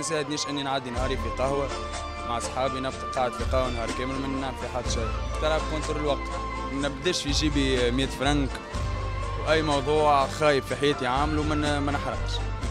يساعدنيش اني نعدي نهاري في قهوه مع اصحابي، نبقى قاعد في قهوه نهار كامل ما نعمل في حد شيء. تلعب كونتر الوقت، ما نبداش في جيبي 100 فرنك واي موضوع خايب في حياتي عامله ما نحرقش.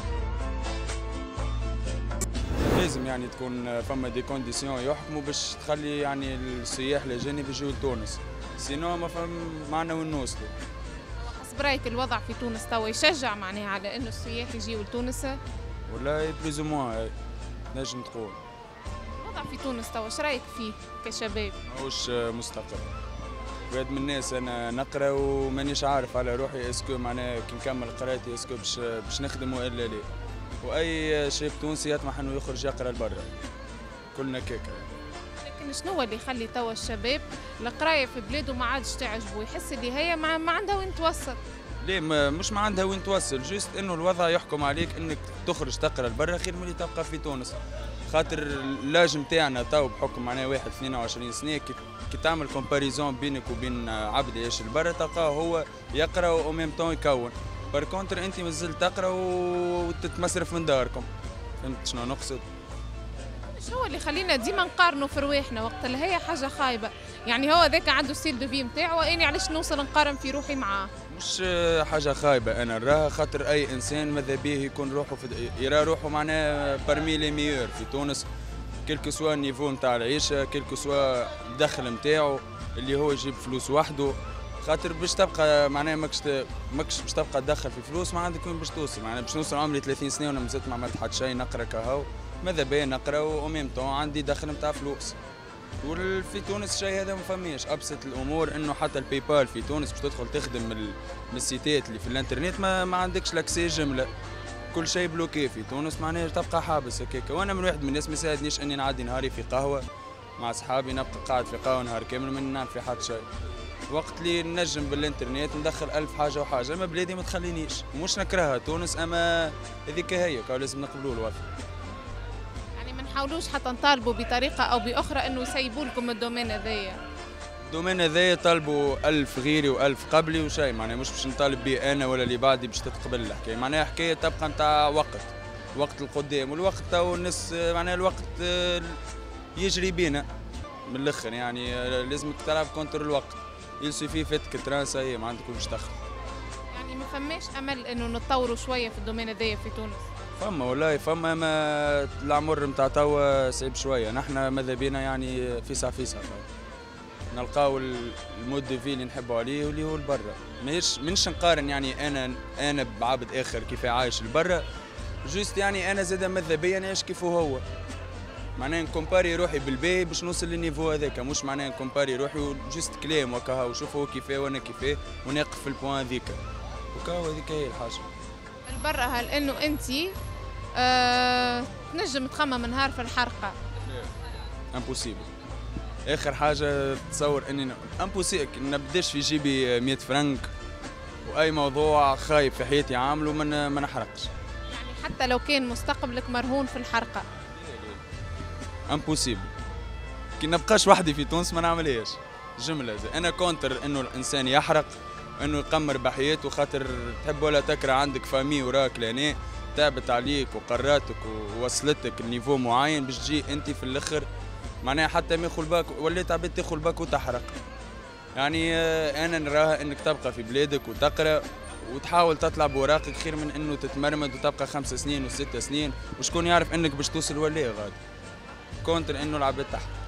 لازم يعني تكون فما دي كونديسيون يحكموا باش تخلي يعني السياح الاجانب يجوا لتونس، سينو ما فهم معنا وين نوصلوا. حسب رايك الوضع في تونس توا يشجع معناها على انه السياح يجيوا لتونس؟ والله بلوز موان نجم تقول. الوضع في تونس توا ايش رايك فيه كشباب؟ ماهوش مستقر. واحد من الناس انا نقرا ومانيش عارف على روحي اسكو معناها كي نكمل قرايتي اسكو باش نخدم والا لا. واي شاب تونسي يطمح انه يخرج يقرا لبرا، كلنا كيكا. لكن شنو اللي يخلي توا الشباب القرايه في بلاده ما عادش تعجبه، يحس اللي هي ما عندها وين توصل؟ ليه مش ما عندها وين توصل، جوست انه الوضع يحكم عليك انك تخرج تقرا لبرا خير من اللي تبقى في تونس. خاطر اللاج نتاعنا تو بحكم معناها واحد 22 سنه كي تعمل كومباريزون بينك وبين عبد يعيش لبرا تلقاه هو يقرا وميم طون يكون. بار كونتر انت مازلت تقرا وتتمسرف من داركم. فهمت شنو نقصد؟ شو اللي خلينا ديما نقارنوا في رواحنا وقت اللي هي حاجه خايبه؟ يعني هو ذاك عنده ستيل دو في نتاعو واني علاش نوصل نقارن في روحي معاه؟ مش حاجه خايبه انا نراها، خاطر اي انسان ماذا بيه يكون روحه يرى روحه معناها بارمي لي ميور في تونس، كيلكو سوا النيفو نتاع العيشه، كيلكو سوا الدخل نتاعو اللي هو يجيب فلوس وحده. خاطر باش تبقى معناها ماكش باش تبقى تدخل في فلوس ما عندك وين باش توصل. معناها باش نوصل عمري 30 سنه وانا مازلت ما عملت حتى شيء، نقرا كهو ماذا بيا نقرا وميم طون عندي دخل نتاع فلوس. وفي تونس الشيء هذا ما فماش. ابسط الامور انه حتى الباي بال في تونس باش تدخل تخدم من السيتات اللي في الانترنت ما عندكش لاكسي جمله، كل شيء بلوكي في تونس معناها تبقى حابس هكاك. وانا من واحد من الناس ما يساعدنيش اني نعدي نهاري في قهوه مع اصحابي، نبقى قاعد في قهوه نهار كامل ما نعمل في حد شيء. وقت اللي نجم بالانترنت ندخل 1000 حاجه وحاجه، اما بلادي ما تخلينيش. مش نكرهها تونس اما هذيك هي لازم نقبلوا الوضع. يعني ما نحاولوش حتى نطالبوا بطريقه او باخرى انه يسيبوا لكم الدومين هذايا؟ الدومين هذايا طالبوا 1000 غيري و1000 قبلي وشيء، معناها مش باش نطالب به انا ولا اللي بعدي باش تتقبل الحكايه. معناها حكايه تبقى نتاع وقت القدام، والوقت تو الناس معناها الوقت يجري بينا من الاخر. يعني لازمك تلعب كونتر الوقت، يلسوفي فاتك ترانسا هي ما عندك باش تدخل. يعني ما فماش امل انه نتطوروا شويه في الدومين هذايا في تونس؟ فما والله فما، اما العمر نتاع توا صعيب شويه. نحن ماذا بينا يعني فيسع نلقاو المود دو في اللي نحبوا عليه واللي هو البرا. منش نقارن يعني انا بعبد اخر كيف عايش البرا، جوست يعني انا زاد ماذا بيا نعيش كيف هو. معناها نكومباري روحي بالباهي باش نوصل للنيفو هذاك، مش معناها نكومباري روحي وجست كلام وكاها وشوف هو كيفاه وانا كيفاه ونقف في البوان ذيك وكاها. هذيك هي الحاجه. البرا هل انه انت تنجم تخمم نهار في الحرقه؟ امبوسيبل. اخر حاجه تصور اني امبوسيبل نبداش في جيبي 100 فرنك واي موضوع خايب في حياتي عامله ما نحرقش. يعني حتى لو كان مستقبلك مرهون في الحرقه؟ امبوسيبل. كي نبقاش وحدي في تونس ما نعملهاش جمله. انا كونتر انه الانسان يحرق، انه يقمر بحياته، خاطر تحب ولا تكره عندك فامي وراك لهنا تعبت عليك وقراتك ووصلتك لنيفو معين باش تجي انت في الاخر معناها حتى ما ياخذ بالك وليت عباد تاخذ بالك وتحرق. يعني انا نراها انك تبقى في بلادك وتقرا وتحاول تطلع بوراقك خير من انه تتمرمد وتبقى 5 سنين و6 سنين وشكون يعرف انك باش توصل ولا غادي. كونتر انه العباد تحت.